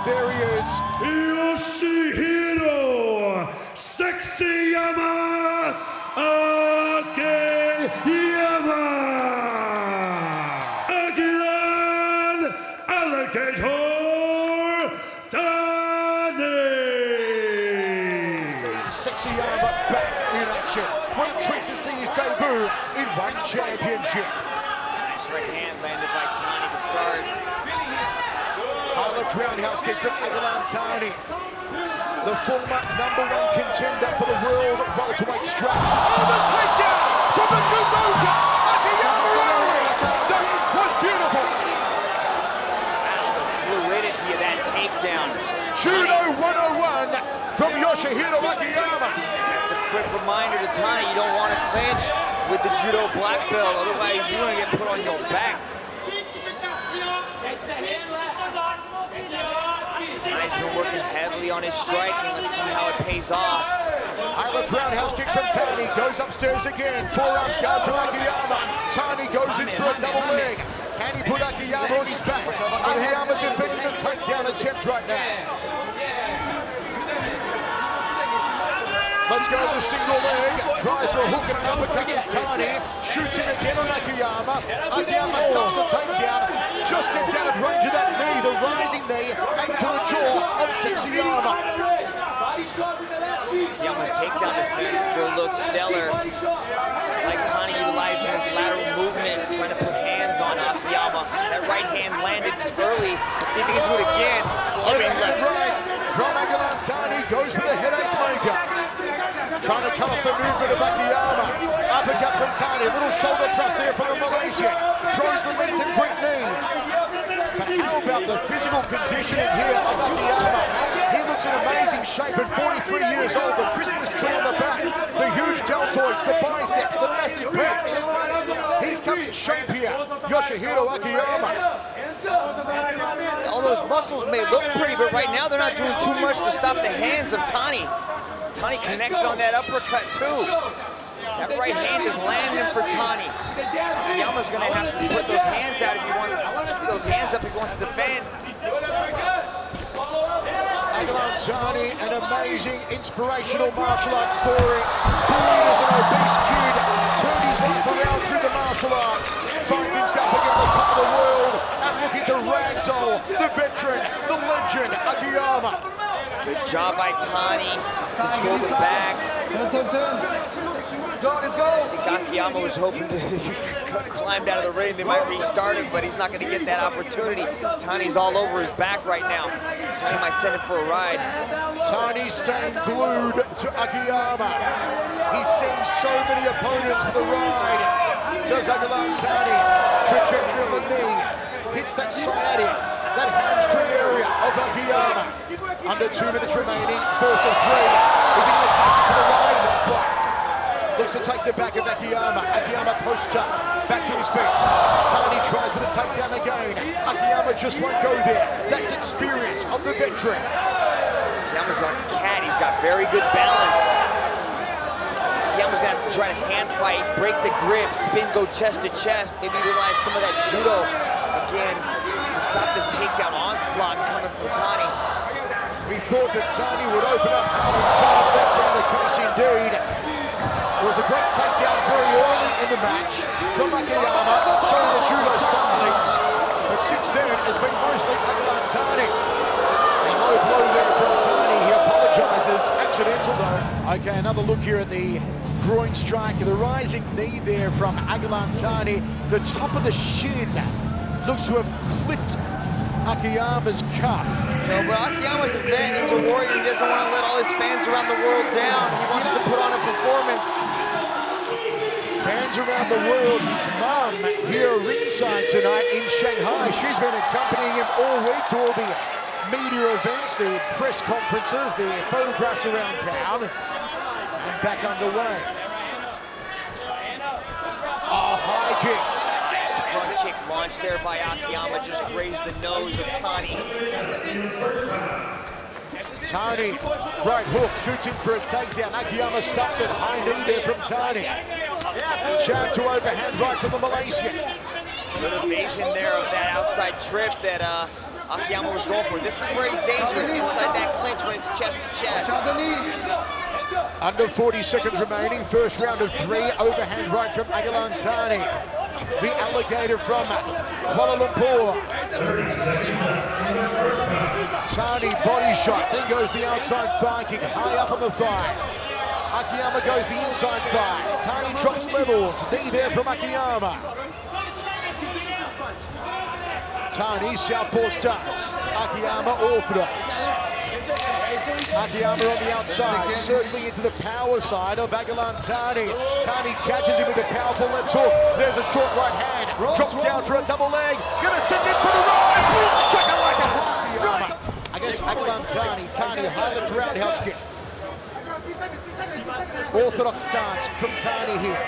There he is. Yoshihiro Sexyama Akiyama. Aguilan Alligator Tani. Sexyama back in action. What a treat to see his debut in one championship. Nice right hand landed by Tani to start. Harlem roundhouse kick from Aguilan Tani. The former #1 contender for the world welterweight strap. Oh, the takedown from the judoka Akiyama early. That was beautiful. Wow, the fluidity of that takedown. Judo 101 from Yoshihiro Akiyama. That's a quick reminder to Tani, you don't want to clinch with the judo black belt, otherwise you're going to get put on your back. Tani's been working heavily on his striking. Let's see how it pays off. Island roundhouse kick from Tani, goes upstairs again. Forearms guard from Akiyama. Tani goes in for a double leg. Can he put Akiyama on his back? Akiyama defending the takedown attempt right now. Let's go to the single leg. Tries for a hook and an uppercut with Tani. Shoots in again on Akiyama. Akiyama stuffs the takedown. Just gets out of range of that knee. The rising knee aimed to the jaw of Sexyama. Akiyama's takedown defense still looks stellar. Like Tani utilizing this lateral movement, trying to put hands on Akiyama. That right hand landed early. Let's see if he can do it again. Overhead right from Aguilan Tani, goes for the headache maker. Trying to cut off the movement of Akiyama. Uppercut from Tani, a little shoulder thrust there from the Malaysian. Throws the meat and brick knee. But how about the physical conditioning here of Akiyama? He looks in amazing shape at 43 years old. The Christmas tree on the back, the huge deltoids, the biceps, the massive pecs. He's come in shape here, Yoshihiro Akiyama. All those muscles may look pretty, but right now they're not doing too much to stop the hands of Tani. Tani connected on that uppercut too. That right hand is landing for Tani. Akiyama's going to have to put those hands out if he wants those hands up if he wants to defend. Aguilan Tani, an amazing, inspirational martial arts story. Bullied as an obese kid, turned his life around through the martial arts, finds himself again at the top of the world, and looking to ragdoll the veteran, the legend, Akiyama. Good job by Tani to control the back. I think Akiyama was hoping to climb out of the ring. They might restart him, but he's not going to get that opportunity. Tani's all over his back right now. Tani might send him for a ride. Tani staying glued to Akiyama. He sends so many opponents for the ride. Does Aguilan Tani. Trajectory on the knee. Hits that sciatic, that hamstring area of Akiyama. Under 2 minutes remaining, first and 3. Is he going to take it for the ride? Not quite. Looks to take the back of Akiyama. Akiyama posts up, back to his feet. Tani tries for the takedown again. Akiyama just won't go there. That's experience of the veteran. Akiyama's like a cat. He's got very good balance. Akiyama's going to have to try to hand fight, break the grip, spin, go chest to chest, maybe utilize some of that judo again to stop this takedown onslaught coming from Tani. We thought that Tani would open up hard and fast. That's been the case indeed. It was a great takedown very early in the match from Akiyama, showing the judo stylings. But since then, it has been mostly Aguilan Tani. A low blow there from Tani. He apologizes. Accidental though. Okay, another look here at the groin strike. The rising knee there from Aguilan Tani. The top of the shin looks to have clipped Akiyama's cup. No, but Akiyama's a vet, he's a warrior, he doesn't want to let all his fans around the world down. He wants to put on a performance. Fans around the world, his mum here ringside tonight in Shanghai. She's been accompanying him all week to all the media events, the press conferences, the photographs around town, and back underway. Oh, high kick. Front kick launched there by Akiyama, just grazed the nose of Tani. Tani, right hook, shoots in for a takedown. Akiyama stuffs it, high knee there from Tani. Jab to overhand right from the Malaysian. Good evasion there of that outside trip that Akiyama was going for. This is where he's dangerous, inside that clinch when it's chest to chest. Under 40 seconds remaining, first round of 3, overhand right from Agalantani. The alligator from Kuala Lumpur. Tani body shot, then goes the outside thigh kick, high up on the thigh. Akiyama goes the inside thigh. Tani drops levels, knee there from Akiyama. Tani southpaw starts, Akiyama orthodox. Akiyama on the outside, circling into the power side of Agalantani. Tani catches him with a powerful left hook. There's a short right hand, drops down for a double leg. Gonna send it for the right. Boom, shakalaka, Akiyama against Agalantani. Tani high left roundhouse kick. Orthodox stance from Tani here.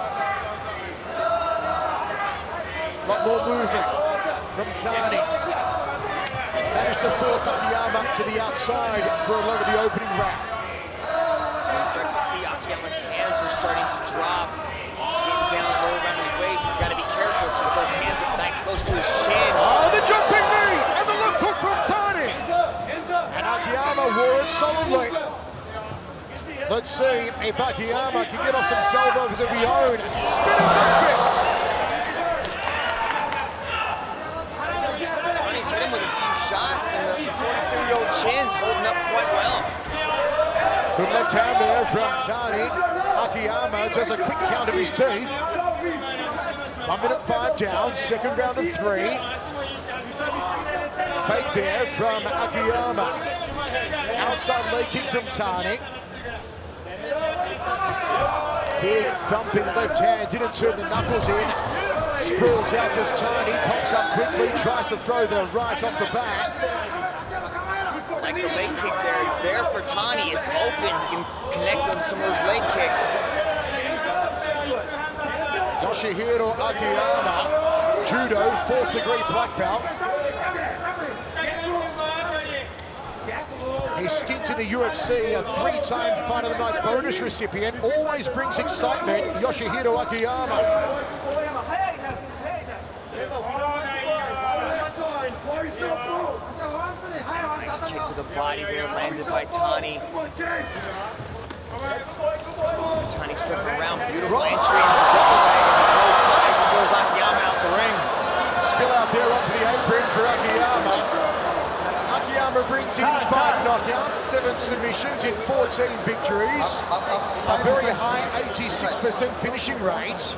Lot more movement from Tani. Managed to force Akiyama to the outside for a lot of the opening round. You start to see Akiyama's hands are starting to drop. Getting down low around his waist. He's got to be careful. Keep those hands up nice close to his chin. Oh, the jumping knee and the left hook from Tani. And Akiyama wore it solidly. Let's see if Akiyama can get off some salvos of his own. Spinning back fist. Tani's hit him with a few shots, and the 43-year-old chin's holding up quite well. Good left hand there from Tani. Akiyama does a quick count of his teeth. 1 minute 5 down, second round of 3. Fake there from Akiyama. Outside leg kick from Tani. Big thumping left hand, didn't turn the knuckles in. Sprawls out just Tani, pops up quickly, tries to throw the right off the back. Like the leg kick there, it's there for Tani. It's open, he can connect on some of those leg kicks. Yoshihiro Akiyama, judo, 4th degree black belt. His stint in the UFC, a 3-time Fight of the Night bonus recipient, always brings excitement, Yoshihiro Akiyama. Nice kick to the body there, landed by Tani. So Tani slipping around, beautiful entry into the double leg as he goes Akiyama out the ring. Spill out there onto the apron for Akiyama. Akiyama brings in 5 knockouts, 7 submissions in 14 victories. A very high 86% finishing rate.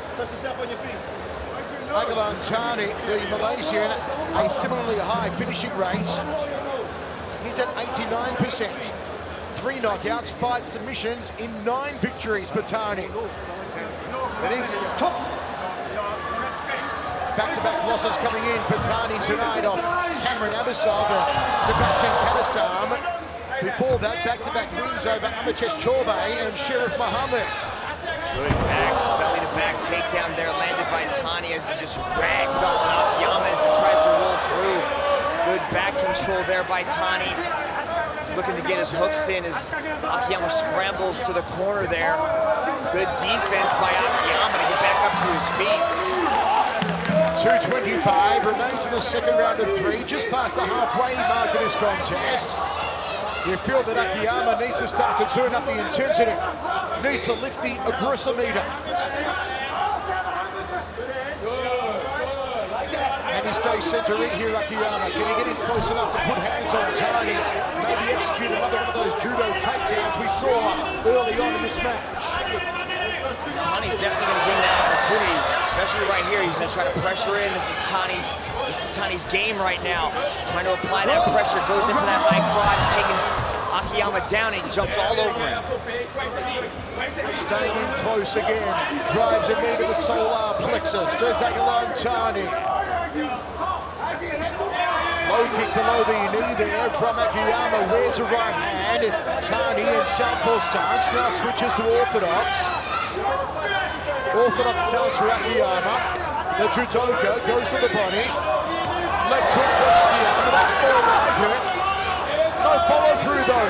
Agalantani, the Malaysian, a similarly high finishing rate. He's at 89%. 3 knockouts, 5 submissions in 9 victories for Tani. Ready? Top. Back-to-back losses coming in for Tani tonight off Cameron Abasov and Sebastian Kadastam. Before that, back-to-back wins over Amachesh Chorbe and Sheriff Muhammad. Good back, belly-to-back takedown there, landed by Tani as he just ragdolling Akiyama as he tries to roll through. Good back control there by Tani. He's looking to get his hooks in as Akiyama scrambles to the corner there. Good defense by Akiyama to get back up to his feet. 2:25 remains in the second round of 3, just past the halfway mark of this contest. You feel that Akiyama needs to start to turn up the intensity, needs to lift the aggressimeter. And he stays center in here, Akiyama. Can he get him close enough to put hands on Tani? Maybe execute another one of those judo takedowns we saw early on in this match. Tani's definitely going to bring that opportunity, especially right here. He's going to try to pressure in. This is Tani's game right now. Trying to apply that pressure, goes in for that high crotch, taking Akiyama down, and he jumps all over him. Staying in close again, drives a knee to the solar plexus, does Agalantani. Low kick below the knee there from Akiyama, wears a right hand. Tani in southpaw stance, now switches to orthodox. Orthodox stance for Akiyama. The judoka goes to the body. Left hook for Akiyama, that's more like it. No follow through though.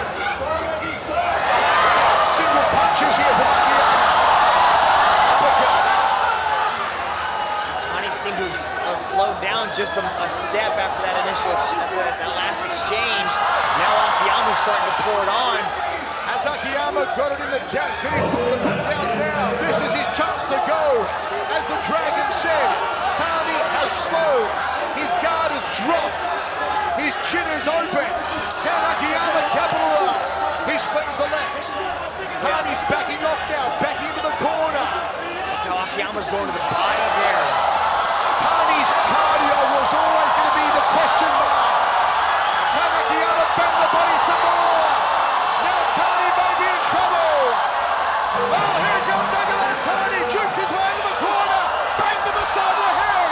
Single punches here from Akiyama. Uppercut. Tani seemed to have slowed down just a step after that that last exchange. Now Akiyama's starting to pour it on. As Akiyama got it in the tank, can he put the foot down now? This is his chance to go. As the Dragon said, Tani has slowed. His guard has dropped. His chin is open. Can Akiyama capitalize? He slings the legs. Tani backing off now, back into the corner. Look how Akiyama's going to the body there. Tani's cardio was always going to be the question mark. Can Akiyama bang the body some more? Now Tani may be in trouble. Oh, here comes Tani, jukes his way into the corner. Bang to the side of the head.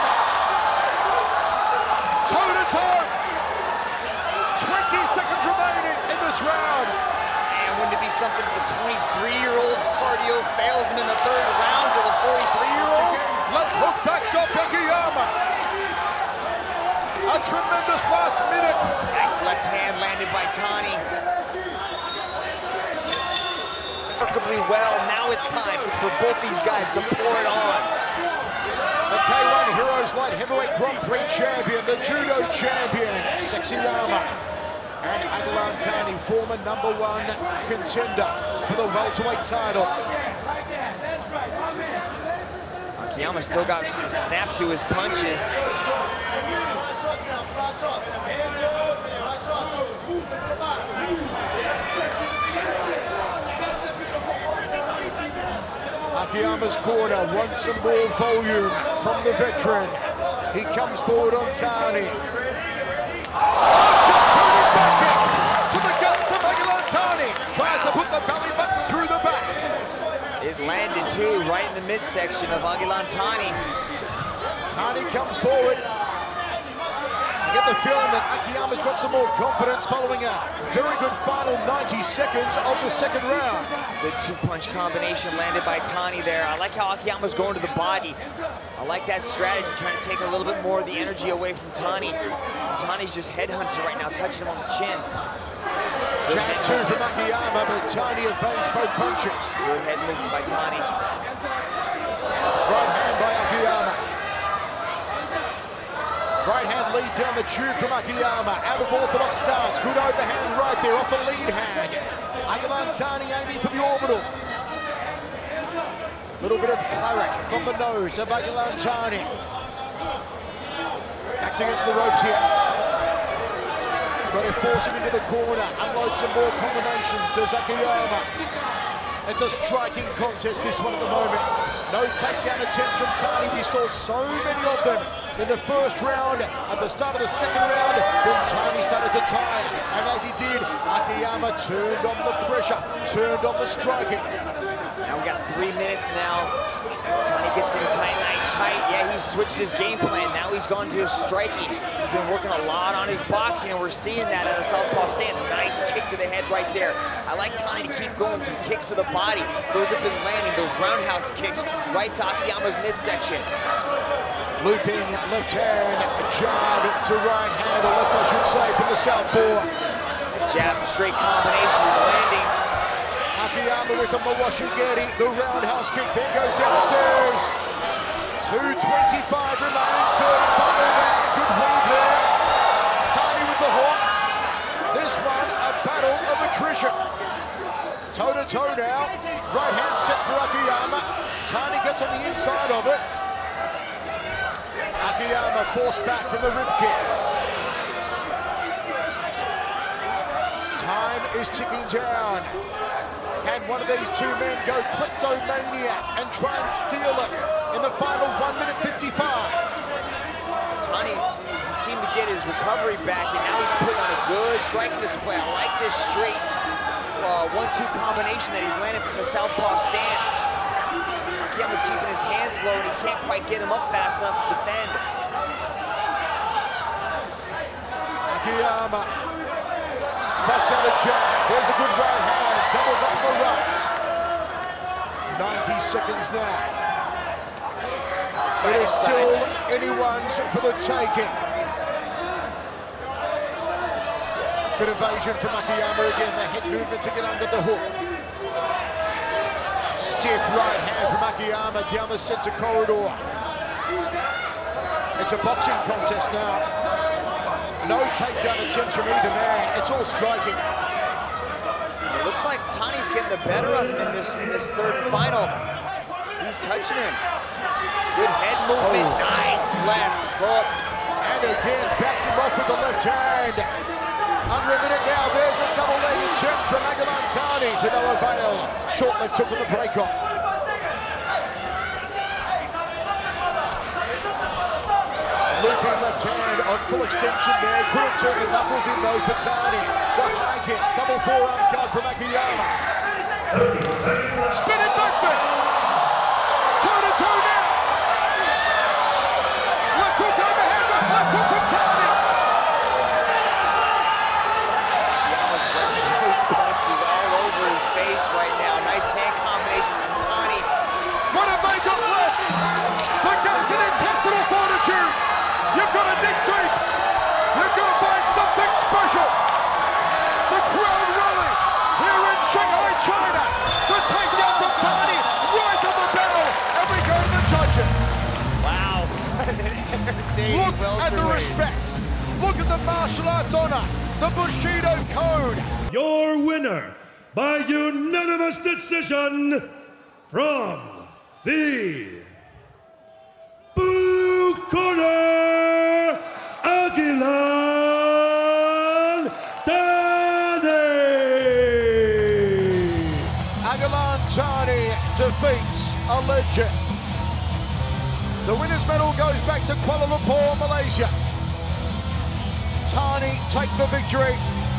Toe to toe. 20 seconds remaining in this round. Wouldn't it be something if the 23-year-old's cardio fails him in the third round to the 43-year-old? Left hook backs up Akiyama. A tremendous last minute. Nice left hand landed by Tani. Remarkably well. Now it's time for both these guys to pour it on. The K1 Heroes Light Heavyweight Grand Prix champion, the Judo champion, Sexyama. And Aguilar Tani, former #1 contender for the welterweight title. Akiyama still got some snap to his punches. Akiyama's corner wants some more volume from the veteran. He comes forward on Tani. To the guts of Aguilar Tani. Tries to put the belly button through the back. It landed too, right in the midsection of Aguilar Tani. Tani comes forward. I get the feeling that Akiyama's got some more confidence following a very good final 90 seconds of the second round. Good two-punch combination landed by Tani there. I like how Akiyama's going to the body. I like that strategy, trying to take a little bit more of the energy away from Tani. And Tani's just headhunting right now, touching him on the chin. Jab two from Akiyama, but Tani evades both punches. Good head movement by Tani. Right hand by Akiyama. Right hand lead down the tube from Akiyama. Out of orthodox stance. Good overhand right there off the lead hand. Aguilar Tani aiming for the orbital. Little bit of claret from the nose of Aguilar Tani. Backed against the ropes here. Got to force him into the corner. Unload some more combinations. Does Akiyama. It's a striking contest, this one at the moment. No takedown attempts from Tani. We saw so many of them in the first round. At the start of the second round, then Tani started to tire. And as he did, Akiyama turned on the pressure, turned on the striking. Now we got 3 minutes now. Tani gets in tight. Yeah, he's switched his game plan. Now he's gone to his striking. He's been working a lot on his boxing, and we're seeing that at the southpaw stance. Nice kick to the head right there. I like Tani to keep going to the kicks to the body. Those have been landing, those roundhouse kicks right to Akiyama's midsection. Looping left hand, jab to right hand, or left I should say, from the southpaw. Jab straight combination is landing. Akiyama with the Mawashigiri, the roundhouse kick, then goes downstairs. 2:25 remains, third and final round. Good weave there. Tani with the hook. This one, a battle of attrition. Toe to toe now. Right hand sets for Akiyama. Tani gets on the inside of it. Akiyama forced back from the rib kick. Time is ticking down. Can one of these two men go kleptomaniac and try and steal it in the final 1 minute 55? Tani, he seemed to get his recovery back, and now he's putting on a good striking display. I like this straight 1-2 combination that he's landed from the southpaw stance. Akiyama's keeping his hands low, and he can't quite get him up fast enough to defend. Akiyama thrusts out a jab. There's a good right hand. Doubles up the right. 90 seconds now. It is still anyone's for the taking. Good evasion from Akiyama again. The head movement to get under the hook. Stiff right hand from Akiyama down the center corridor. It's a boxing contest now. No takedown attempts from either man. It's all striking. It looks like Tani's getting the better of him in this third and final. He's touching him. Good head movement. Nice left hook. And again, backs him off with the left hand. Under a minute now, there's a double-legged chip from Aguilar Tani to no avail. Short left hook on the break-off. Looping left hand on full extension there. Couldn't turn the knuckles in though for Tani. The high kick, double forearms guard from Akiyama. Spinning back fist. 2-2 now. Left hook overhead, left hook from Tani. Akiyama's letting those punches all over his face right now. Nice hand combinations from Tani. What have they got left? The guts and intestinal fortitude. You've got to dig deep. You've got to find something special. The crowd rallies here in Shanghai, China. The takedown from Tani, right on the bell, and we go to the judges. Wow. Look at the respect. Look at the martial arts honor. The Bushido code. Your winner by unanimous decision from the blue corner, Aguilar Tani. Aguilar Tani defeats a legend. The winner's medal goes back to Kuala Lumpur, Malaysia. Tani takes the victory